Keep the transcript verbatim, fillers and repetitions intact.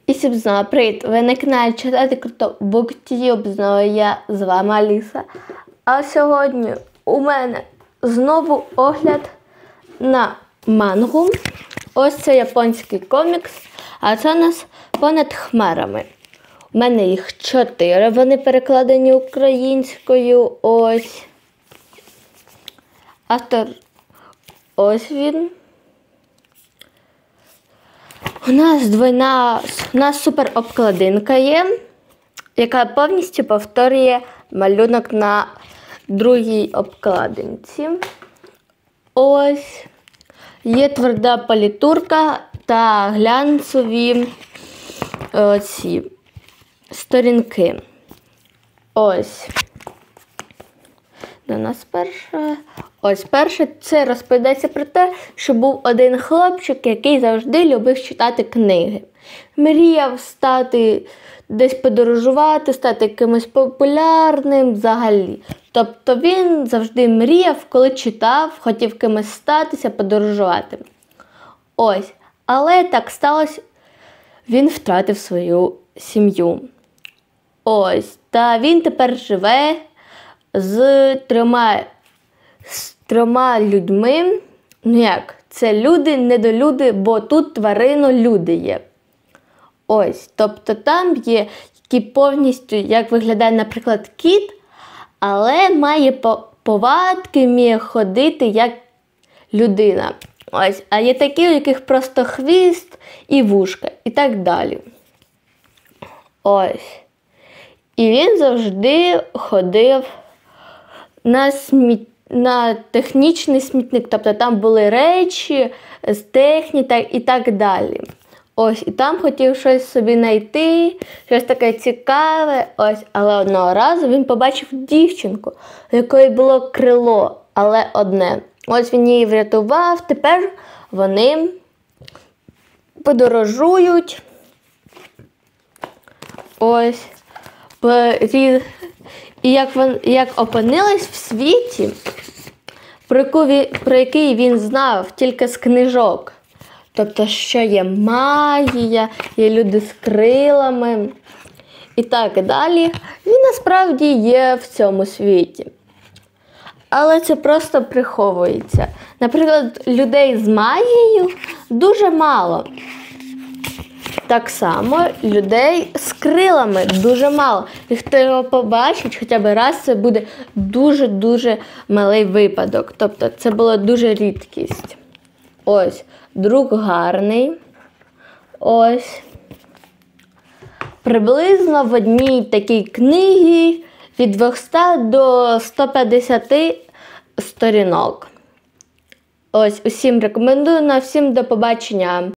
І всім знову привіт! Ви на каналі Читати Круто BookTube, знову я, з вами Аліса. А сьогодні у мене знову огляд на мангу. Ось це японський комікс, а це у нас «Понад хмарами». У мене їх чотири, вони перекладені українською. Ось. Автор, ось він. У нас двойна, у нас супер обкладинка є, яка повністю повторює малюнок на другій обкладинці. Ось. Є тверда палітурка та глянцеві ці сторінки. Ось. До нас перше. Ось перше, це розповідається про те, що був один хлопчик, який завжди любив читати книги. Мріяв стати, десь подорожувати, стати якимось популярним взагалі. Тобто він завжди мріяв, коли читав, хотів кимось статися, подорожувати. Ось. Але так сталося, він втратив свою сім'ю. Ось. Та він тепер живе з трьома, з трьома людьми. Ну як, це люди, недолюди, бо тут тваринолюди є. Ось, тобто там є, які повністю, як виглядає, наприклад, кіт, але має повадки, вміє ходити як людина. Ось, а є такі, у яких просто хвіст і вушка, і так далі. Ось. І він завжди ходив на, сміт... на технічний смітник, тобто там були речі з техніки і так далі. Ось, і там хотів щось собі знайти, щось таке цікаве. Ось, але одного разу він побачив дівчинку, у якої було крило, але одне. Ось він її врятував, тепер вони подорожують. Ось. І як, він, як опинились в світі, про, яку, про який він знав тільки з книжок. Тобто, що є магія, є люди з крилами і так далі. Він насправді є в цьому світі. Але це просто приховується. Наприклад, людей з магією дуже мало. Так само людей з крилами дуже мало. І хто його побачить хоча б раз, це буде дуже-дуже малий випадок. Тобто це була дуже рідкість. Ось, друг гарний. Ось. Приблизно в одній такій книгі від двохсот до ста п'ятдесят сторінок. Ось, усім рекомендую, на всім до побачення.